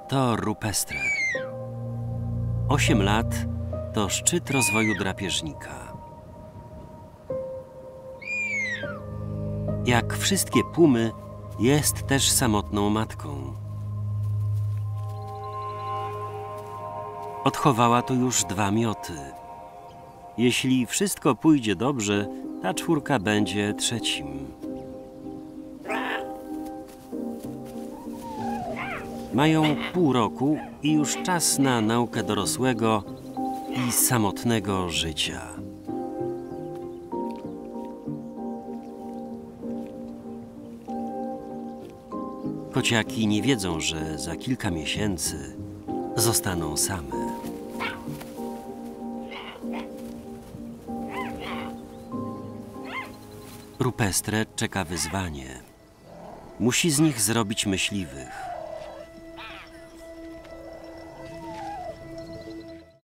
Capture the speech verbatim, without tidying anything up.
To Rupestre. Osiem lat to szczyt rozwoju drapieżnika. Jak wszystkie pumy, jest też samotną matką. Odchowała tu już dwa mioty. Jeśli wszystko pójdzie dobrze, ta czwórka będzie trzecim. Mają pół roku i już czas na naukę dorosłego i samotnego życia. Kociaki nie wiedzą, że za kilka miesięcy zostaną same. Rupestre czeka wyzwanie. Musi z nich zrobić myśliwych.